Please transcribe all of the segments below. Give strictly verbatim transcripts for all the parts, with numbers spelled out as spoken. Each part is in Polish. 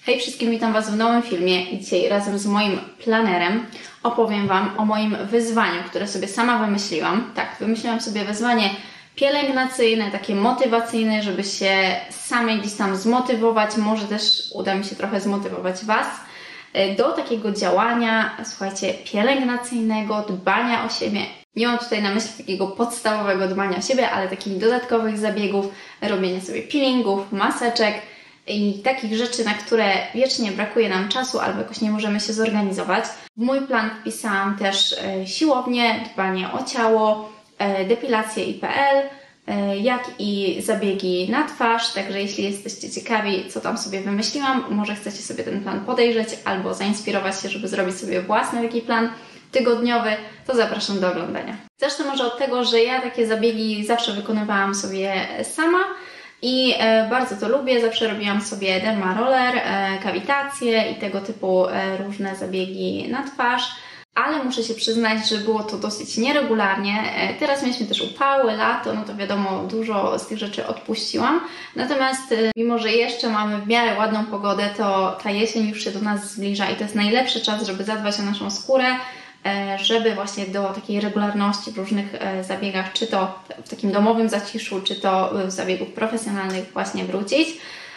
Hej wszystkim, witam Was w nowym filmie i dzisiaj razem z moim planerem opowiem Wam o moim wyzwaniu, które sobie sama wymyśliłam. Tak, wymyśliłam sobie wyzwanie pielęgnacyjne, takie motywacyjne, żeby się samej gdzieś tam zmotywować, może też uda mi się trochę zmotywować Was do takiego działania, słuchajcie, pielęgnacyjnego, dbania o siebie. Nie mam tutaj na myśli takiego podstawowego dbania o siebie, ale takich dodatkowych zabiegów, robienia sobie peelingów, maseczek i takich rzeczy, na które wiecznie brakuje nam czasu albo jakoś nie możemy się zorganizować. W mój plan wpisałam też siłownię, dbanie o ciało, depilację i pe el, jak i zabiegi na twarz, także jeśli jesteście ciekawi, co tam sobie wymyśliłam, może chcecie sobie ten plan podejrzeć albo zainspirować się, żeby zrobić sobie własny taki plan tygodniowy, to zapraszam do oglądania. Zacznę może od tego, że ja takie zabiegi zawsze wykonywałam sobie sama i e, bardzo to lubię. Zawsze robiłam sobie derma roller, e, kawitacje i tego typu e, różne zabiegi na twarz, ale muszę się przyznać, że było to dosyć nieregularnie. E, teraz mieliśmy też upały, lato, no to wiadomo, dużo z tych rzeczy odpuściłam. Natomiast e, mimo, że jeszcze mamy w miarę ładną pogodę, to ta jesień już się do nas zbliża i to jest najlepszy czas, żeby zadbać o naszą skórę, żeby właśnie do takiej regularności w różnych zabiegach, czy to w takim domowym zaciszu, czy to w zabiegów profesjonalnych właśnie wrócić.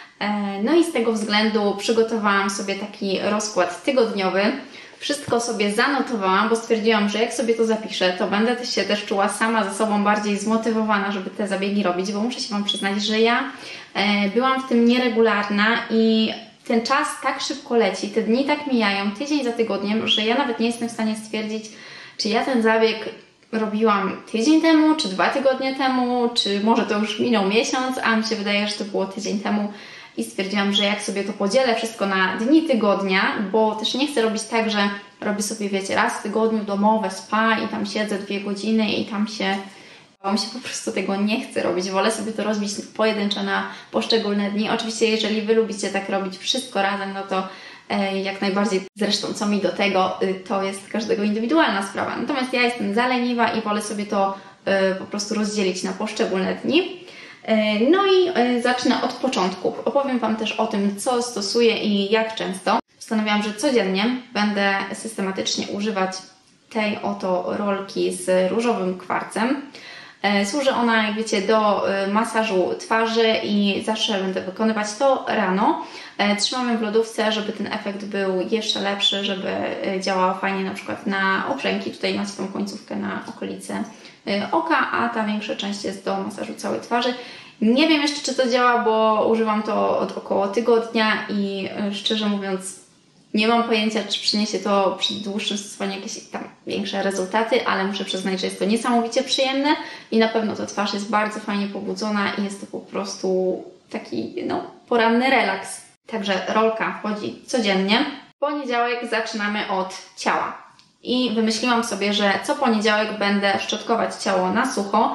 No i z tego względu przygotowałam sobie taki rozkład tygodniowy. Wszystko sobie zanotowałam, bo stwierdziłam, że jak sobie to zapiszę, to będę też się też czuła sama ze sobą bardziej zmotywowana, żeby te zabiegi robić, bo muszę się Wam przyznać, że ja byłam w tym nieregularna i ten czas tak szybko leci, te dni tak mijają, tydzień za tygodniem, że ja nawet nie jestem w stanie stwierdzić, czy ja ten zabieg robiłam tydzień temu, czy dwa tygodnie temu, czy może to już minął miesiąc, a mi się wydaje, że to było tydzień temu i stwierdziłam, że jak sobie to podzielę wszystko na dni tygodnia, bo też nie chcę robić tak, że robię sobie, wiecie, raz w tygodniu domowe spa i tam siedzę dwie godziny i tam się... Bo mi się po prostu tego nie chce robić. Wolę sobie to rozbić pojedynczo na poszczególne dni. Oczywiście, jeżeli Wy lubicie tak robić wszystko razem, no to e, jak najbardziej. Zresztą, co mi do tego, y, to jest każdego indywidualna sprawa. Natomiast ja jestem zaleniwa i wolę sobie to y, po prostu rozdzielić na poszczególne dni. Y, no i y, zacznę od początku. Opowiem Wam też o tym, co stosuję i jak często. Postanowiłam, że codziennie będę systematycznie używać tej oto rolki z różowym kwarcem. Służy ona, jak wiecie, do masażu twarzy i zawsze będę wykonywać to rano. Trzymam ją w lodówce, żeby ten efekt był jeszcze lepszy, żeby działała fajnie na przykład na obrzęki. Tutaj macie tą końcówkę na okolicy oka, a ta większa część jest do masażu całej twarzy. Nie wiem jeszcze, czy to działa, bo używam to od około tygodnia i szczerze mówiąc nie mam pojęcia, czy przyniesie to przy dłuższym stosowaniu jakieś tam większe rezultaty, ale muszę przyznać, że jest to niesamowicie przyjemne i na pewno ta twarz jest bardzo fajnie pobudzona i jest to po prostu taki, no, poranny relaks. Także rolka wchodzi codziennie. W poniedziałek zaczynamy od ciała i wymyśliłam sobie, że co poniedziałek będę szczotkować ciało na sucho.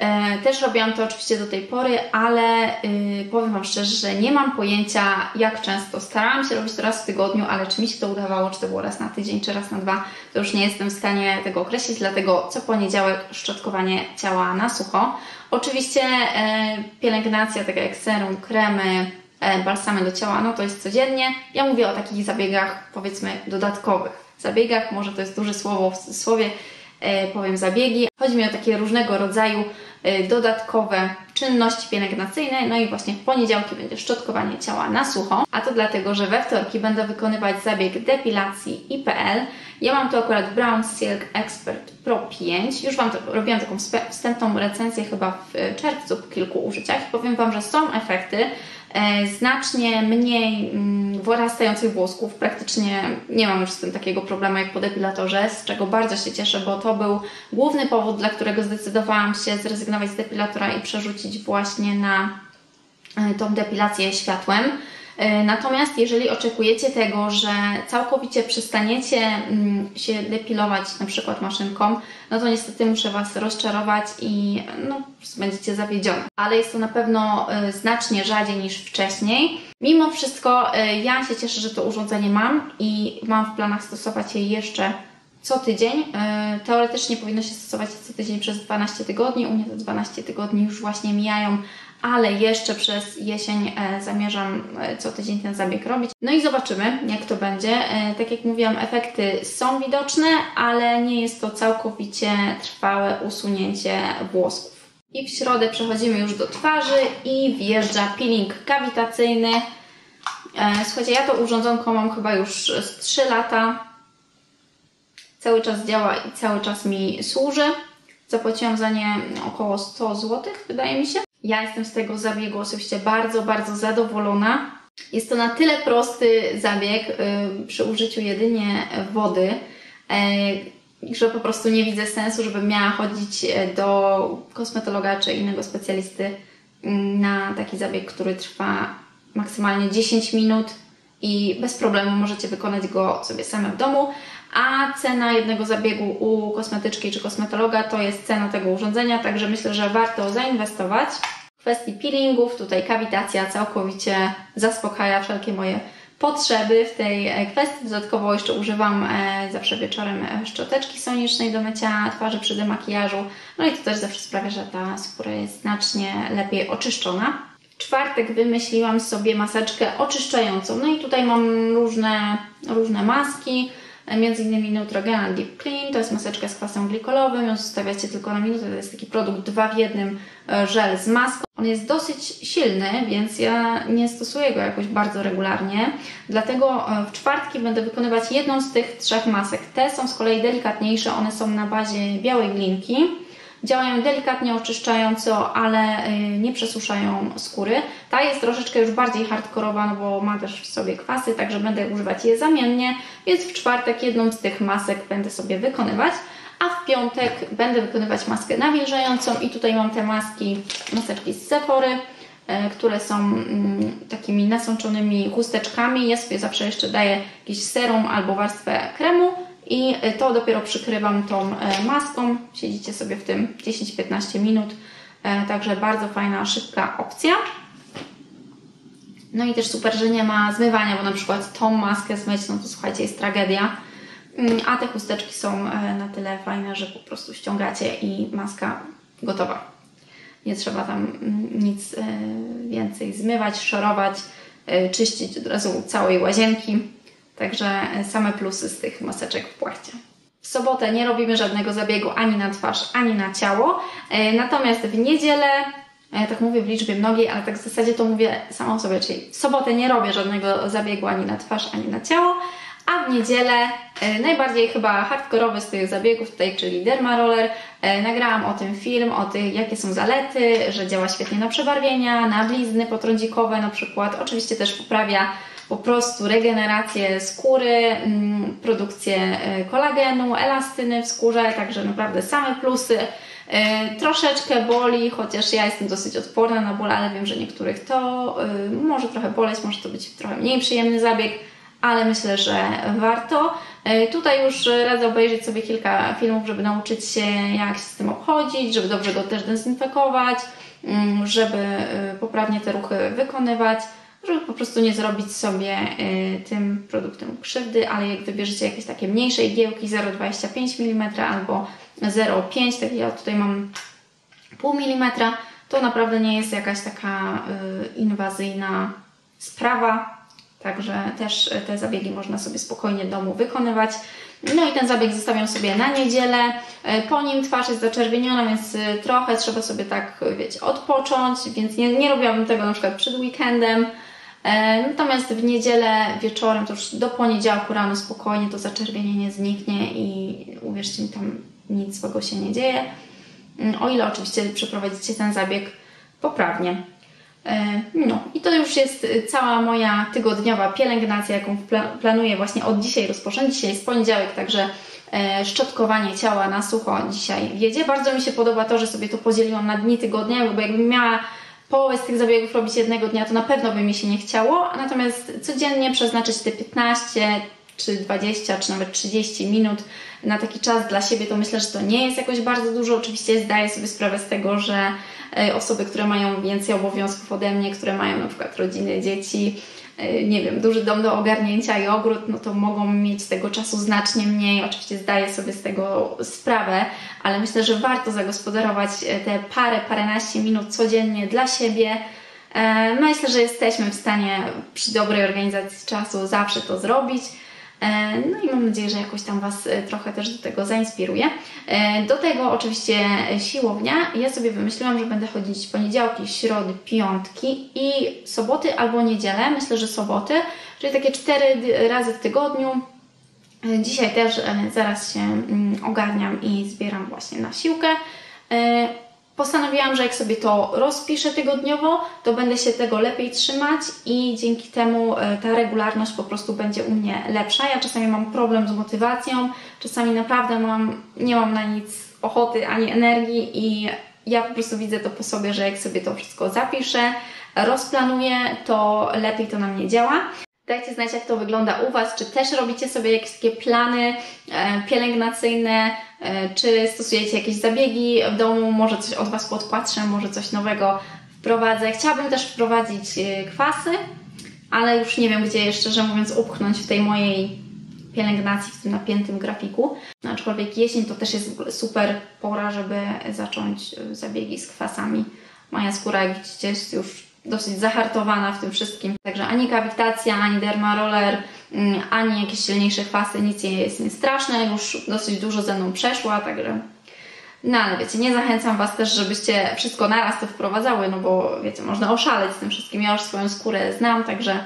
Też robiłam to oczywiście do tej pory, ale yy, powiem Wam szczerze, że nie mam pojęcia jak często. Starałam się robić to raz w tygodniu, ale czy mi się to udawało, czy to było raz na tydzień, czy raz na dwa, to już nie jestem w stanie tego określić, dlatego co poniedziałek szczotkowanie ciała na sucho. Oczywiście yy, pielęgnacja, taka jak serum, kremy, yy, balsamy do ciała, no to jest codziennie. Ja mówię o takich zabiegach, powiedzmy, dodatkowych. Zabiegach, może to jest duże słowo w cudzysłowie, powiem zabiegi. Chodzi mi o takie różnego rodzaju dodatkowe czynności pielęgnacyjne, no i właśnie w poniedziałki będzie szczotkowanie ciała na sucho, a to dlatego, że we wtorki będę wykonywać zabieg depilacji i pe el. Ja mam tu akurat Brown Silk Expert Pro pięć. Już Wam to, robiłam taką wstępną recenzję chyba w czerwcu po kilku użyciach i powiem Wam, że są efekty e, znacznie mniej mm, wyrastających włosków. Praktycznie nie mam już z tym takiego problemu jak po depilatorze, z czego bardzo się cieszę, bo to był główny powód, dla którego zdecydowałam się zrezygnować z depilatora i przerzucić właśnie na e, tą depilację światłem. Natomiast jeżeli oczekujecie tego, że całkowicie przestaniecie się depilować na przykład maszynką, no to niestety muszę Was rozczarować i no, po prostu będziecie zawiedzione. Ale jest to na pewno znacznie rzadziej niż wcześniej. Mimo wszystko ja się cieszę, że to urządzenie mam i mam w planach stosować je jeszcze co tydzień. Teoretycznie powinno się stosować co tydzień przez dwanaście tygodni. U mnie te dwanaście tygodni już właśnie mijają, ale jeszcze przez jesień zamierzam co tydzień ten zabieg robić. No i zobaczymy, jak to będzie. Tak jak mówiłam, efekty są widoczne, ale nie jest to całkowicie trwałe usunięcie włosków. I w środę przechodzimy już do twarzy i wjeżdża peeling kawitacyjny. Słuchajcie, ja to urządzonko mam chyba już z trzy lata. Cały czas działa i cały czas mi służy. Zapłaciłam za nie około sto złotych, wydaje mi się. Ja jestem z tego zabiegu osobiście bardzo, bardzo zadowolona. Jest to na tyle prosty zabieg yy, przy użyciu jedynie wody, yy, że po prostu nie widzę sensu, żebym miała chodzić do kosmetologa czy innego specjalisty yy, na taki zabieg, który trwa maksymalnie dziesięć minut i bez problemu możecie wykonać go sobie same w domu. A cena jednego zabiegu u kosmetyczki czy kosmetologa to jest cena tego urządzenia, także myślę, że warto zainwestować. W kwestii peelingów tutaj kawitacja całkowicie zaspokaja wszelkie moje potrzeby w tej kwestii. Dodatkowo jeszcze używam zawsze wieczorem szczoteczki sonicznej do mycia twarzy przy demakijażu. No i to też zawsze sprawia, że ta skóra jest znacznie lepiej oczyszczona. W czwartek wymyśliłam sobie maseczkę oczyszczającą. No i tutaj mam różne, różne maski. Między innymi Neutrogena Deep Clean, to jest maseczka z kwasem glikolowym, ją zostawiacie tylko na minutę, to jest taki produkt dwa w jednym żel z maską. On jest dosyć silny, więc ja nie stosuję go jakoś bardzo regularnie, dlatego w czwartki będę wykonywać jedną z tych trzech masek. Te są z kolei delikatniejsze, one są na bazie białej glinki. Działają delikatnie oczyszczająco, ale nie przesuszają skóry. Ta jest troszeczkę już bardziej hardkorowa, no bo ma też w sobie kwasy, także będę używać je zamiennie, więc w czwartek jedną z tych masek będę sobie wykonywać, a w piątek będę wykonywać maskę nawilżającą i tutaj mam te maski, maseczki z Sephory, które są mm, takimi nasączonymi chusteczkami. Ja sobie zawsze jeszcze daję jakiś serum albo warstwę kremu i to dopiero przykrywam tą maską. Siedzicie sobie w tym dziesięć do piętnastu minut, także bardzo fajna, szybka opcja. No i też super, że nie ma zmywania, bo na przykład tą maskę zmyć, no to słuchajcie, jest tragedia. A te chusteczki są na tyle fajne, że po prostu ściągacie i maska gotowa. Nie trzeba tam nic więcej zmywać, szorować, czyścić od razu całej łazienki. Także same plusy z tych maseczek w płachcie. W sobotę nie robimy żadnego zabiegu ani na twarz, ani na ciało. Natomiast w niedzielę, tak mówię w liczbie mnogiej, ale tak w zasadzie to mówię samą sobie, czyli w sobotę nie robię żadnego zabiegu ani na twarz, ani na ciało, a w niedzielę najbardziej chyba hardkorowy z tych zabiegów tutaj, czyli Dermaroller. Nagrałam o tym film, o tym, jakie są zalety, że działa świetnie na przebarwienia, na blizny potrądzikowe na przykład. Oczywiście też poprawia po prostu regenerację skóry, produkcję kolagenu, elastyny w skórze, także naprawdę same plusy. Troszeczkę boli, chociaż ja jestem dosyć odporna na ból, ale wiem, że niektórych to może trochę boleć, może to być trochę mniej przyjemny zabieg, ale myślę, że warto. Tutaj już radzę obejrzeć sobie kilka filmów, żeby nauczyć się, jak się z tym obchodzić, żeby dobrze go też dezynfekować, żeby poprawnie te ruchy wykonywać, żeby po prostu nie zrobić sobie y, tym produktem krzywdy, ale jak wybierzecie jakieś takie mniejsze igiełki zero przecinek dwadzieścia pięć milimetra albo zero przecinek pięć, tak ja tutaj mam pół milimetra, to naprawdę nie jest jakaś taka y, inwazyjna sprawa, także też te zabiegi można sobie spokojnie w domu wykonywać. No i ten zabieg zostawiam sobie na niedzielę, po nim twarz jest zaczerwieniona, więc trochę trzeba sobie tak, wiecie, odpocząć, więc nie, nie robiłabym tego na przykład przed weekendem. Natomiast w niedzielę wieczorem, to już do poniedziałku rano spokojnie to zaczerwienienie zniknie i uwierzcie mi, tam nic złego się nie dzieje, o ile oczywiście przeprowadzicie ten zabieg poprawnie. No i to już jest cała moja tygodniowa pielęgnacja, jaką planuję właśnie od dzisiaj rozpocząć. Dzisiaj jest poniedziałek, także szczotkowanie ciała na sucho dzisiaj wiedzie. Bardzo mi się podoba to, że sobie to podzieliłam na dni tygodnia, bo jakbym miała połowę z tych zabiegów robić jednego dnia, to na pewno by mi się nie chciało, natomiast codziennie przeznaczyć te piętnaście czy dwadzieścia, czy nawet trzydzieści minut na taki czas dla siebie, to myślę, że to nie jest jakoś bardzo dużo. Oczywiście zdaję sobie sprawę z tego, że osoby, które mają więcej obowiązków ode mnie, które mają na przykład rodziny, dzieci, nie wiem, duży dom do ogarnięcia i ogród, no to mogą mieć tego czasu znacznie mniej. Oczywiście zdaję sobie z tego sprawę, ale myślę, że warto zagospodarować te parę, paręnaście minut codziennie dla siebie. Myślę, że jesteśmy w stanie przy dobrej organizacji czasu zawsze to zrobić. No i mam nadzieję, że jakoś tam Was trochę też do tego zainspiruje. Do tego oczywiście siłownia. Ja sobie wymyśliłam, że będę chodzić poniedziałki, środy, piątki i soboty albo niedzielę. Myślę, że soboty, czyli takie cztery razy w tygodniu. Dzisiaj też zaraz się ogarniam i zbieram właśnie na siłkę. Postanowiłam, że jak sobie to rozpiszę tygodniowo, to będę się tego lepiej trzymać i dzięki temu ta regularność po prostu będzie u mnie lepsza. Ja czasami mam problem z motywacją, czasami naprawdę mam, nie mam na nic ochoty ani energii i ja po prostu widzę to po sobie, że jak sobie to wszystko zapiszę, rozplanuję, to lepiej to na mnie działa. Dajcie znać, jak to wygląda u Was, czy też robicie sobie jakieś takie plany e, pielęgnacyjne, e, czy stosujecie jakieś zabiegi w domu, może coś od Was podpatrzę, może coś nowego wprowadzę. Chciałabym też wprowadzić e, kwasy, ale już nie wiem, gdzie je, szczerze mówiąc, upchnąć w tej mojej pielęgnacji, w tym napiętym grafiku. Aczkolwiek jesień to też jest super pora, żeby zacząć zabiegi z kwasami. Moja skóra, jak widzicie, jest już dosyć zahartowana w tym wszystkim. Także ani kawitacja, ani dermaroller, ani jakieś silniejsze kwasy, nic nie jest nie straszne. Już dosyć dużo ze mną przeszła, także... No ale wiecie, nie zachęcam Was też, żebyście wszystko naraz to wprowadzały, no bo wiecie, można oszaleć z tym wszystkim. Ja już swoją skórę znam, także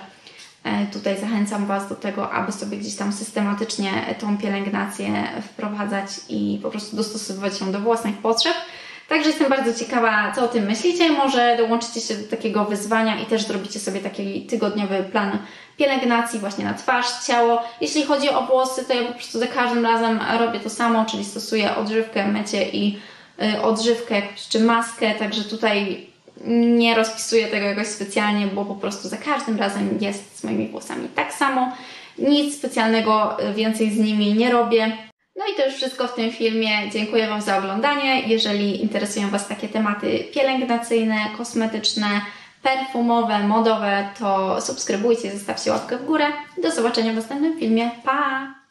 tutaj zachęcam Was do tego, aby sobie gdzieś tam systematycznie tą pielęgnację wprowadzać i po prostu dostosowywać ją do własnych potrzeb. Także jestem bardzo ciekawa, co o tym myślicie. Może dołączycie się do takiego wyzwania i też zrobicie sobie taki tygodniowy plan pielęgnacji właśnie na twarz, ciało. Jeśli chodzi o włosy, to ja po prostu za każdym razem robię to samo, czyli stosuję odżywkę, mycie i y, odżywkę czy maskę, także tutaj nie rozpisuję tego jakoś specjalnie, bo po prostu za każdym razem jest z moimi włosami tak samo. Nic specjalnego więcej z nimi nie robię. No i to już wszystko w tym filmie. Dziękuję Wam za oglądanie. Jeżeli interesują Was takie tematy pielęgnacyjne, kosmetyczne, perfumowe, modowe, to subskrybujcie, zostawcie łapkę w górę. Do zobaczenia w następnym filmie. Pa!